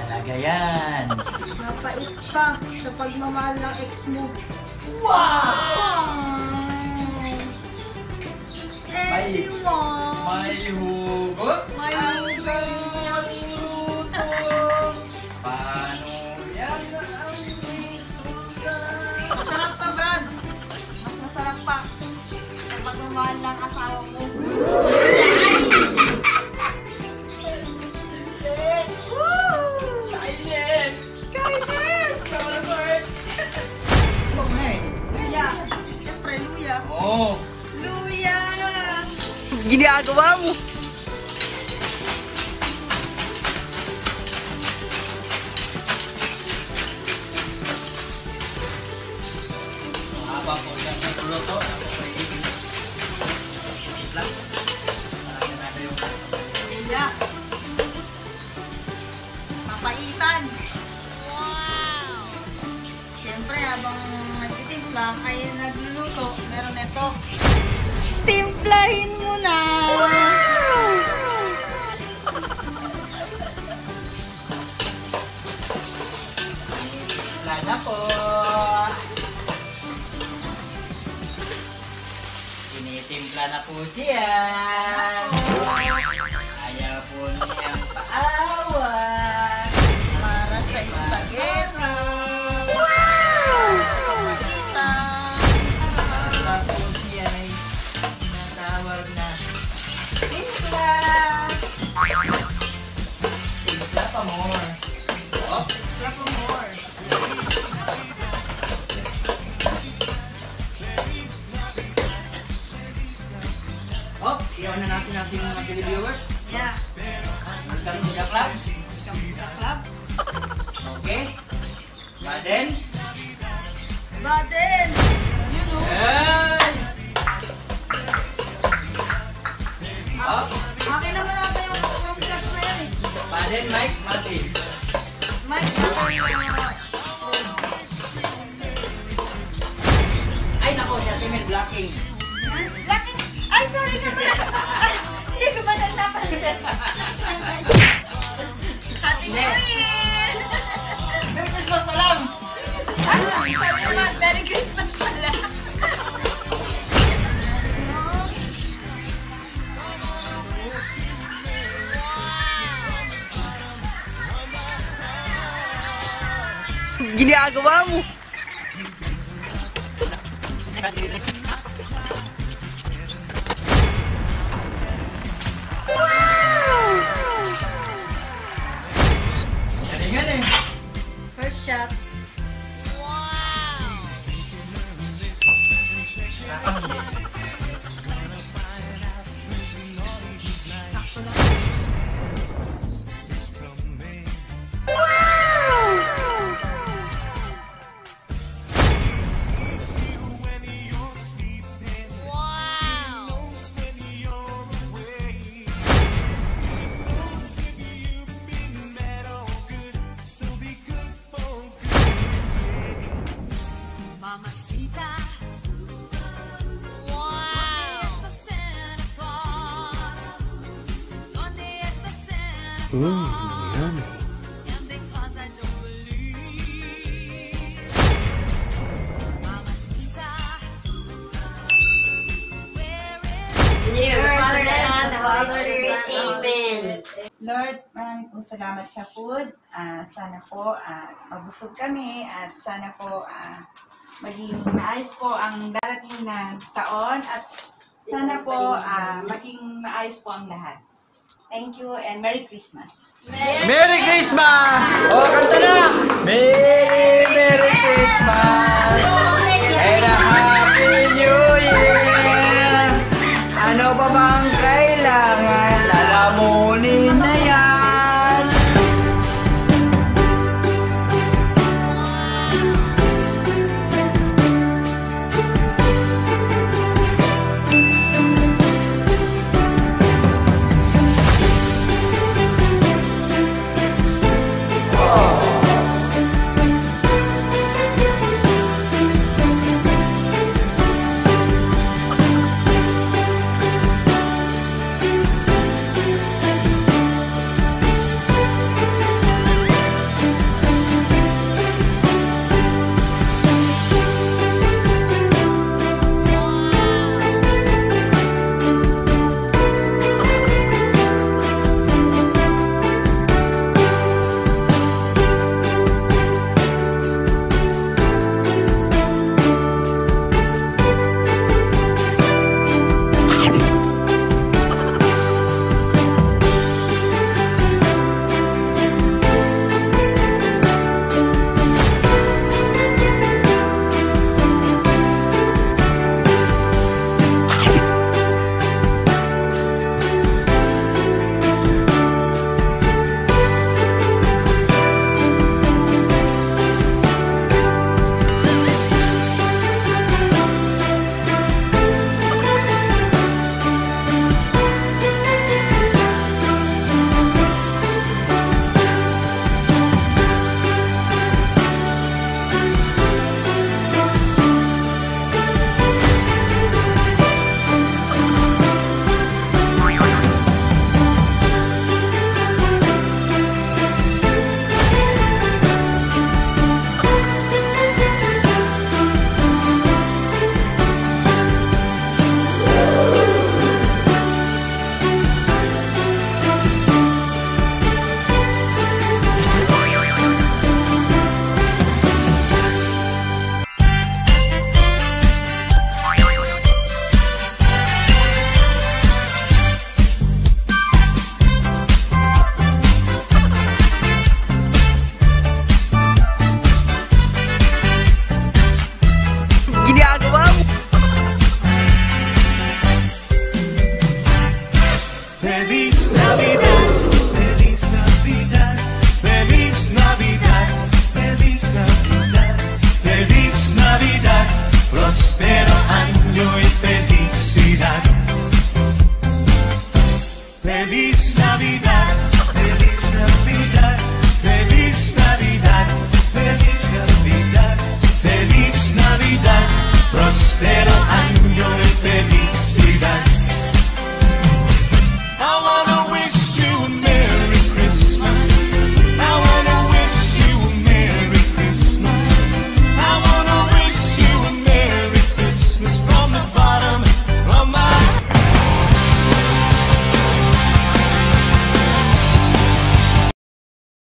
Talaga yan. Napait pa sa pagmamahal ng ex mo. Wow! Anyone? May hugot? May hugot. Paano yan ang resulta? Masarap to, Brad. Mas masarap pa sa pagmamahal ng asawa mo. Kindness! Kindness! Sama na Lord! Luya. Siyempre, luya. Oo. Luya! Ginagawa mo. Habang po siyang nagluluto, ako po yung lang. Parang natin yung Luya. Papaitan. Wow! Siyempre, habang nagtitimpla, kayo nagluluto, meron ito. Timplahin mo na! wala na po. Tinitimpla na po siya. Ayaw po niyang paawa. Para sa spaghetti. Wow! Sa papaitan. Para po siya ay natawag na timpla. Timpla pa more. Oh. Timpla pa more. Oh, iwan na natin natin mga televiewers. Yeah. Welcome to the club. Club. Okay. Baden. Baden! You know. Hey! Oh, Akin naman natin yung Chromecast na yan eh. Baden, Mike, Martin. Mike, natin Ay, nako, siya si Mel Blocking. Lucky! Ay, sorry ka pala! Ay, hindi ko ba napansin? Happy New Year! Merry Christmas pa lang! Ah, sorry naman, Merry Christmas pala! Ginagawa mo. Galingan eh. First shot. Sakto lang. Mamacita. Wow. ¿Dónde está Santa Claus? Yummy. And because I don't believe. Mamacita. Where is Amen. Lord, maraming pong salamat sa food. Sana po mabusog kami at sana po maging maayos po ang darating na taon at sana po maging maayos po ang lahat. Thank you and Merry Christmas. Merry Christmas! Oh, kanta na! Merry Christmas! And a Happy New Year! Ano pa bang kailangan? Lalamunin na yan! ginagawa mo? Feliz Navidad, Feliz Navidad, Feliz Navidad, Feliz Navidad, Feliz Navidad, próspero año y felicidad. Feliz Navidad, Feliz Navidad, Feliz Navidad, Feliz Navidad, Feliz Navidad, próspero